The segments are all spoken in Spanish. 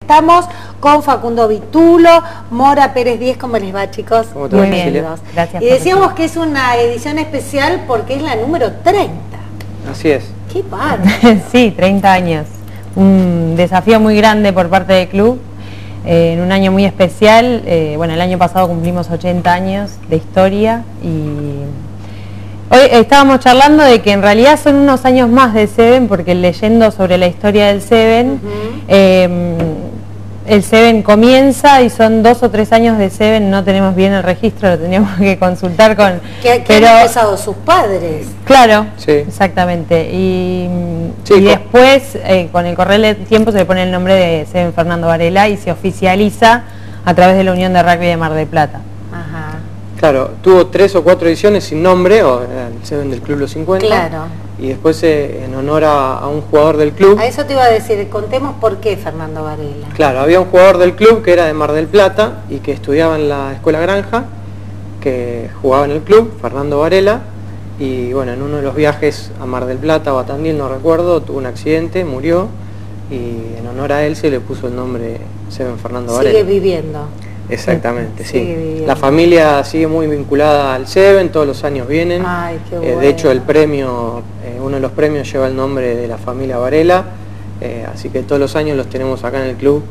Estamos con Facundo Vitulo, Mora Pérez 10, ¿cómo les va, chicos? Muy bien, gracias. Y decíamos que es una edición especial porque es la número 30. Así es. ¡Qué padre! Sí, 30 años. Un desafío muy grande por parte del club, en un año muy especial. Bueno, el año pasado cumplimos 80 años de historia y hoy estábamos charlando de que en realidad son unos años más de Seven, porque leyendo sobre la historia del Seven, el Seven comienza y son 2 o 3 años de Seven, no tenemos bien el registro, lo teníamos que consultar con... ¿Qué han empezado sus padres? Claro, sí. Exactamente. Y Sí, después, con el correr del tiempo, se le pone el nombre de Seven Fernando Varela y se oficializa a través de la Unión de Rugby de Mar del Plata. Ajá. Claro, tuvo 3 o 4 ediciones sin nombre, o era el Seven del Club Los 50. Claro. Y después en honor a un jugador del club. A eso te iba a decir, contemos por qué Fernando Varela. Claro, había un jugador del club que era de Mar del Plata y que estudiaba en la Escuela Granja, que jugaba en el club, Fernando Varela, y bueno, en uno de los viajes a Mar del Plata o a Tandil, no recuerdo, tuvo un accidente, murió, y en honor a él se le puso el nombre Seven Fernando Varela. Sigue viviendo. Exactamente, sí. Viviendo. La familia sigue muy vinculada al Seven, todos los años vienen. Ay, qué bueno. De hecho, el premio, uno de los premios lleva el nombre de la familia Varela, así que todos los años los tenemos acá en el club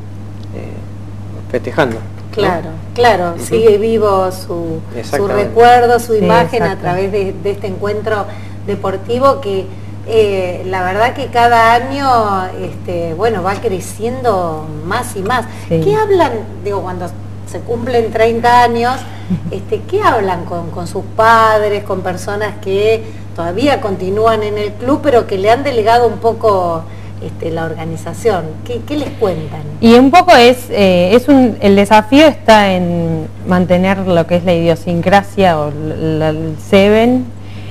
festejando. Claro, ¿no? claro, sigue vivo su recuerdo, su imagen a través de este encuentro deportivo que la verdad que cada año bueno, va creciendo más y más. Sí. ¿Qué hablan, digo, cuando se cumplen 30 años, qué hablan con sus padres, con personas que todavía continúan en el club pero que le han delegado un poco la organización? ¿Qué les cuentan? Y un poco el desafío está en mantener lo que es la idiosincrasia o el Seven,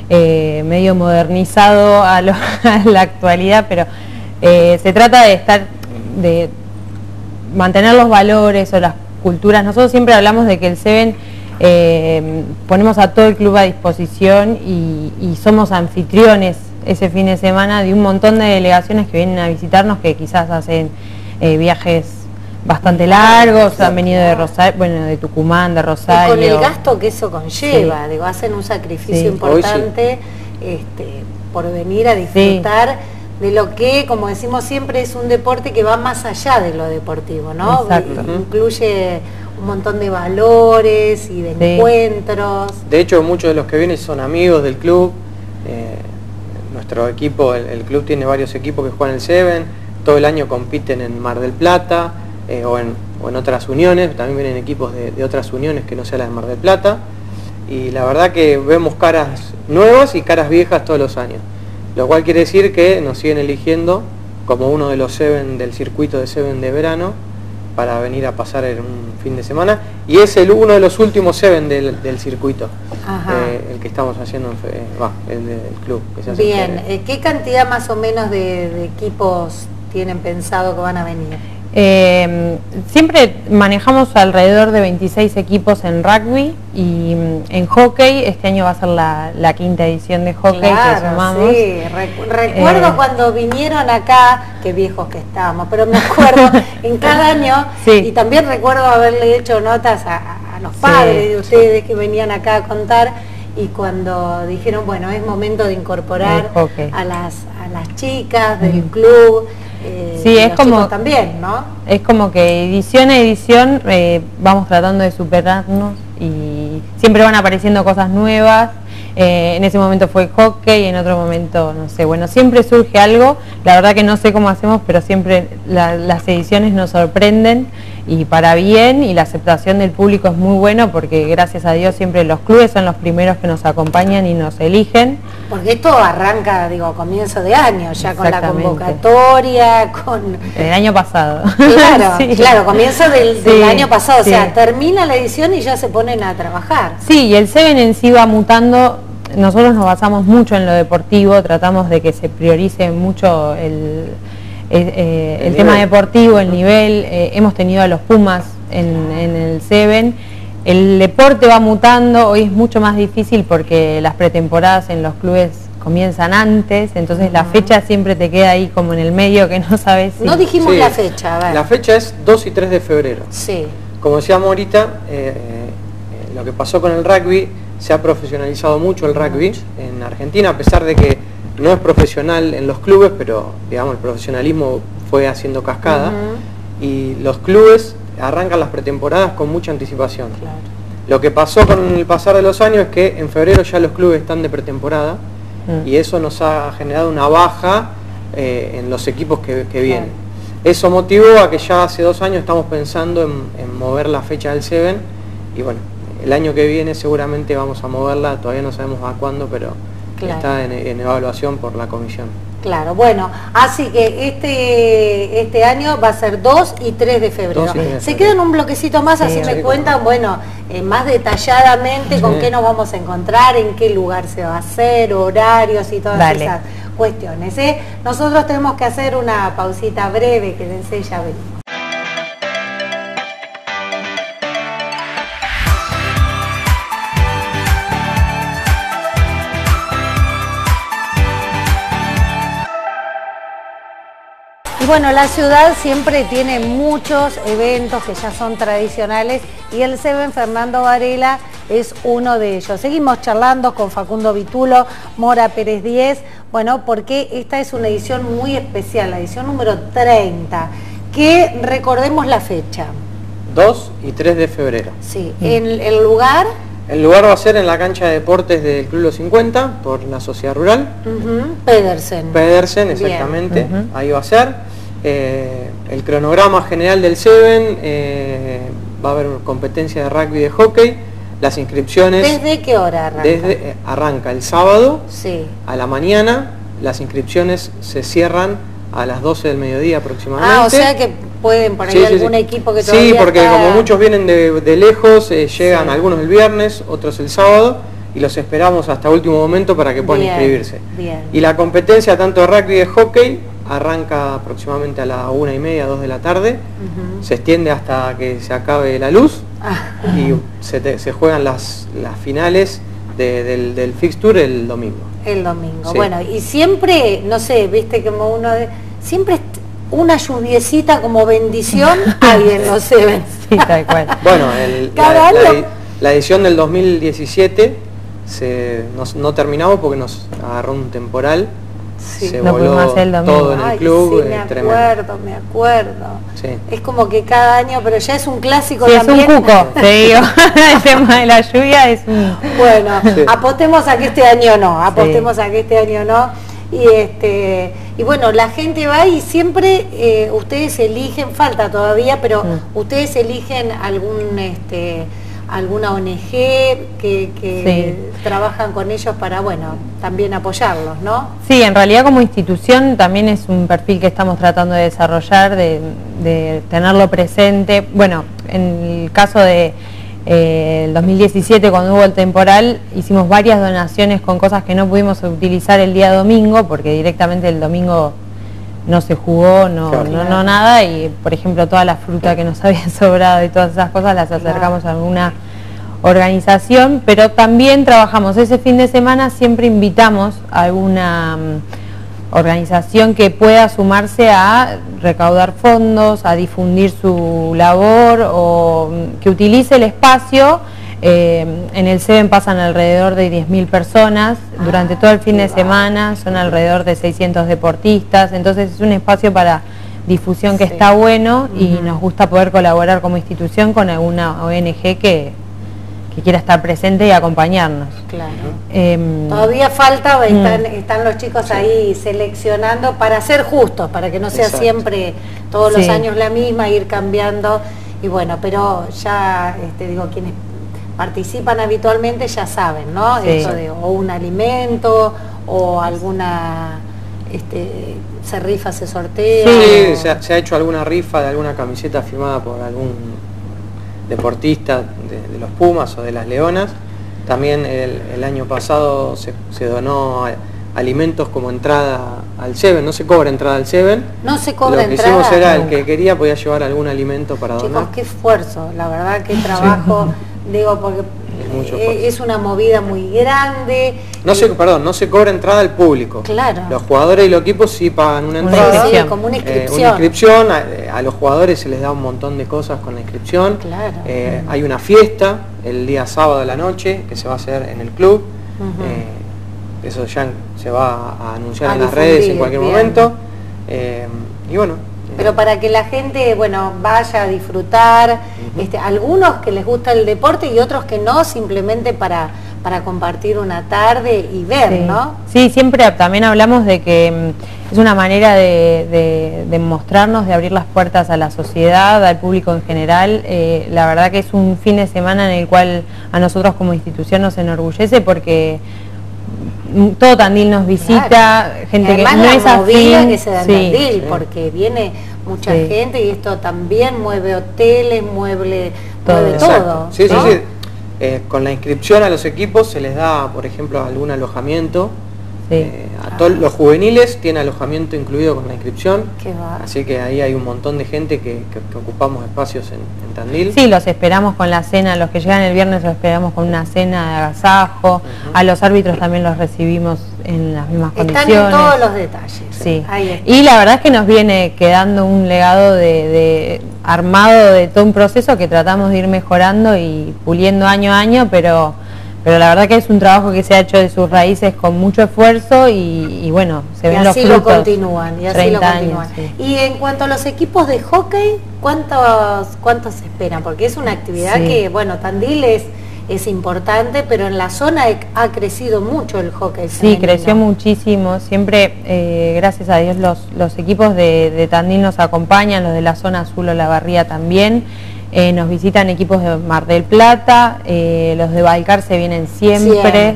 medio modernizado a la actualidad, pero se trata de mantener los valores o las culturas. Nosotros siempre hablamos de que el Seven ponemos a todo el club a disposición y somos anfitriones ese fin de semana de un montón de delegaciones que vienen a visitarnos, que quizás hacen viajes bastante largos, han venido de Rosario, bueno, de Tucumán, de Rosario. Y con el gasto que eso conlleva, sí. Digo, hacen un sacrificio importante por venir a disfrutar de lo que, como decimos siempre, es un deporte que va más allá de lo deportivo, ¿no? Exacto. Incluye un montón de valores y de encuentros. De hecho, muchos de los que vienen son amigos del club. Nuestro equipo, el club tiene varios equipos que juegan el Seven, todo el año compiten en Mar del Plata o en otras uniones, también vienen equipos de otras uniones que no sea la de Mar del Plata, y la verdad que vemos caras nuevas y caras viejas todos los años, lo cual quiere decir que nos siguen eligiendo como uno de los Seven del circuito de Seven de verano para venir a pasar en un fin de semana, y es uno de los últimos Seven del circuito, el que estamos haciendo, el del club. Que se hace. Bien, ¿qué cantidad más o menos de equipos tienen pensado que van a venir? Siempre manejamos alrededor de 26 equipos en rugby y en hockey. Este año va a ser la 5ª edición de hockey, claro, que sumamos. Sí, recuerdo cuando vinieron acá, qué viejos que estábamos, pero me acuerdo en cada año, sí. Y también recuerdo haberle hecho notas a los padres de ustedes que venían acá a contar, y cuando dijeron, bueno, es momento de incorporar a las chicas del club. Sí, es como también, ¿no? Es como que edición a edición vamos tratando de superarnos y siempre van apareciendo cosas nuevas. En ese momento fue hockey, en otro momento, no sé, bueno, siempre surge algo. La verdad que no sé cómo hacemos, pero siempre las ediciones nos sorprenden y para bien, y la aceptación del público es muy bueno porque gracias a Dios siempre los clubes son los primeros que nos acompañan y nos eligen. Porque esto arranca, digo, a comienzo de año, ya con la convocatoria, con... El año pasado. Claro, sí. Claro, comienzo del año pasado, o sea, termina la edición y ya se ponen a trabajar. Sí, y el Seven en sí va mutando. Nosotros nos basamos mucho en lo deportivo, tratamos de que se priorice mucho el tema deportivo, el nivel. Hemos tenido a los Pumas en el Seven. El deporte va mutando, hoy es mucho más difícil porque las pretemporadas en los clubes comienzan antes, entonces la fecha siempre te queda ahí como en el medio que no sabes si... No dijimos la fecha, a ver. La fecha es 2 y 3 de febrero. Sí. Como decíamos ahorita, lo que pasó con el rugby, se ha profesionalizado mucho el rugby en Argentina, a pesar de que no es profesional en los clubes, pero digamos el profesionalismo fue haciendo cascada, y los clubes arrancan las pretemporadas con mucha anticipación. Claro. Lo que pasó con el pasar de los años es que en febrero ya los clubes están de pretemporada, y eso nos ha generado una baja en los equipos que vienen. Eso motivó a que ya hace 2 años estamos pensando en mover la fecha del Seven, y bueno, el año que viene seguramente vamos a moverla, todavía no sabemos a cuándo, pero está en evaluación por la comisión. Claro, bueno, así que este año va a ser 2 y 3 de febrero. 2 y 3 de febrero. Se quedan un bloquecito más, así me cuentan, bueno, más detalladamente con qué nos vamos a encontrar, en qué lugar se va a hacer, horarios y todas esas cuestiones. Nosotros tenemos que hacer una pausita breve, quédense, ya venimos. Y bueno, la ciudad siempre tiene muchos eventos que ya son tradicionales y el Seven Fernando Varela es uno de ellos. Seguimos charlando con Facundo Vitulo, Mora Pérez Díez, bueno, porque esta es una edición muy especial, la edición número 30, que recordemos la fecha. 2 y 3 de febrero. Sí, en el lugar... El lugar va a ser en la cancha de deportes del Club Los 50, por la Sociedad Rural. Pedersen. Pedersen, exactamente, ahí va a ser. El cronograma general del Seven, va a haber competencia de rugby y de hockey. Las inscripciones... ¿Desde qué hora arranca? Arranca el sábado a la mañana. Las inscripciones se cierran a las 12 del mediodía aproximadamente. Ah, o sea que pueden por ahí algún equipo que todavía Sí, porque está... como muchos vienen de lejos, llegan algunos el viernes, otros el sábado, y los esperamos hasta último momento para que puedan inscribirse. Y la competencia tanto de rugby y de hockey arranca aproximadamente a las 1:30, 2 de la tarde, se extiende hasta que se acabe la luz, y se juegan las finales del fixture el domingo. El domingo, bueno, y siempre, no sé, viste como siempre una lluviecita como bendición, alguien no se ve. Sí, tal cual. Bueno, la edición del 2017 no terminamos porque nos agarró un temporal, se voló todo en el club. Me acuerdo. Sí. Es como que cada año, pero ya es un clásico también. Es un cuco, te digo. El tema de la lluvia es un... Bueno, apostemos a que este año no, y bueno, la gente va y siempre ustedes eligen, falta todavía, pero ustedes eligen alguna ONG que trabajan con ellos para, bueno, también apoyarlos, ¿no? Sí, en realidad como institución también es un perfil que estamos tratando de desarrollar, de tenerlo presente. Bueno, en el caso de el 2017, cuando hubo el temporal, hicimos varias donaciones con cosas que no pudimos utilizar el día domingo, porque directamente el domingo no se jugó, no nada, y por ejemplo toda la fruta que nos había sobrado y todas esas cosas las acercamos a alguna organización, pero también trabajamos ese fin de semana, siempre invitamos a alguna organización que pueda sumarse a recaudar fondos, a difundir su labor o que utilice el espacio. En el Seven pasan alrededor de 10.000 personas durante todo el fin de semana, son alrededor de 600 deportistas, entonces es un espacio para difusión que está bueno y nos gusta poder colaborar como institución con alguna ONG que quiera estar presente y acompañarnos. Claro. Todavía falta, están los chicos ahí seleccionando para ser justos, para que no sea siempre todos los años la misma, ir cambiando, y bueno, pero ya digo, quienes participan habitualmente ya saben, ¿no? Esto de o un alimento o alguna se rifa, se sortea. Sí, se ha hecho alguna rifa de alguna camiseta firmada por algún deportista de los Pumas o de las Leonas. También el año pasado se donó alimentos como entrada al Seven. No se cobra entrada al Seven. No se cobra entrada. Lo que hicimos era el que quería podía llevar algún alimento para donar. Chicos, qué esfuerzo, la verdad, qué trabajo. Digo, porque Mucho esfuerzo. Es una movida muy grande. No se cobra entrada al público. Claro. Los jugadores y los equipos sí pagan una entrada. Sí, como una inscripción. Una inscripción. A los jugadores se les da un montón de cosas con la inscripción. Claro. Hay una fiesta el día sábado de la noche que se va a hacer en el club. Eso ya se va a anunciar en las redes en cualquier momento. Y bueno. Pero para que la gente, bueno, vaya a disfrutar, algunos que les gusta el deporte y otros que no, simplemente para compartir una tarde y ver, ¿no? Sí, siempre también hablamos de que es una manera de mostrarnos, de abrir las puertas a la sociedad, al público en general. La verdad que es un fin de semana en el cual a nosotros como institución nos enorgullece porque todo Tandil nos visita, claro. Gente que no es afín, que se da en Tandil, sí. porque viene mucha gente y esto también mueve hoteles, mueve todo. Sí, ¿no? sí. Con la inscripción a los equipos se les da, por ejemplo, algún alojamiento. A todos los juveniles tiene alojamiento incluido con la inscripción. Así que ahí hay un montón de gente que ocupamos espacios en Tandil. Sí, los esperamos con la cena, los que llegan el viernes los esperamos con una cena de agasajo. A los árbitros también los recibimos en las mismas condiciones. Están en todos los detalles. Sí. Y la verdad es que nos viene quedando un legado de armado de todo un proceso que tratamos de ir mejorando y puliendo año a año, pero la verdad que es un trabajo que se ha hecho de sus raíces con mucho esfuerzo y bueno, se ven los frutos. Y así lo continúan. Años, sí. Y en cuanto a los equipos de hockey, ¿cuántos esperan? Porque es una actividad que, bueno, Tandil es importante, pero en la zona ha crecido mucho el hockey femenino. Sí, creció muchísimo. Siempre, gracias a Dios, los equipos de Tandil nos acompañan, los de la zona azul o la Barría también. Nos visitan equipos de Mar del Plata, los de Balcarce vienen siempre.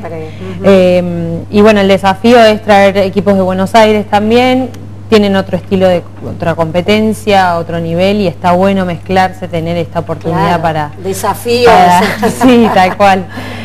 Y bueno, el desafío es traer equipos de Buenos Aires también. Tienen otro estilo de otra competencia, otro nivel y está bueno mezclarse, tener esta oportunidad para... Desafíos. Sí, tal cual.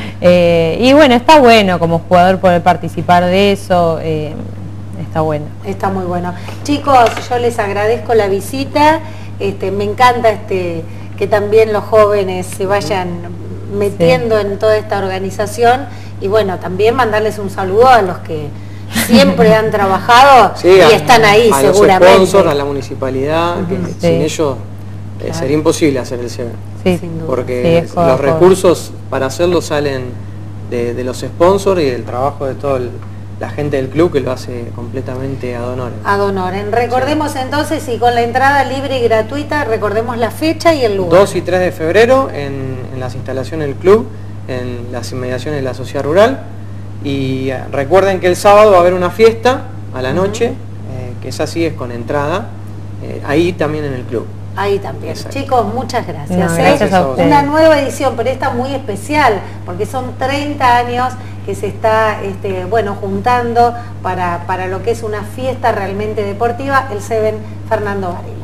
Y bueno, está bueno como jugador poder participar de eso, está bueno. Está muy bueno. Chicos, yo les agradezco la visita, me encanta que también los jóvenes se vayan metiendo en toda esta organización y bueno, también mandarles un saludo a los que siempre han trabajado y están ahí a seguramente. Los sponsors, a la municipalidad, que sin ellos sería imposible hacer el CEBEN. Sin duda. Porque los recursos para hacerlo salen de los sponsors y del trabajo de toda la gente del club que lo hace completamente ad honorem. Ad honorem. Recordemos entonces, y con la entrada libre y gratuita, recordemos la fecha y el lugar. 2 y 3 de febrero en las instalaciones del club, en las inmediaciones de la sociedad rural. Y recuerden que el sábado va a haber una fiesta a la noche, que esa sí es con entrada, ahí también en el club. Ahí también. Exacto. Chicos, muchas gracias. No, gracias a ustedes. Una nueva edición, pero esta muy especial, porque son 30 años que se está bueno, juntando para lo que es una fiesta realmente deportiva, el CEBEN Fernando Varela.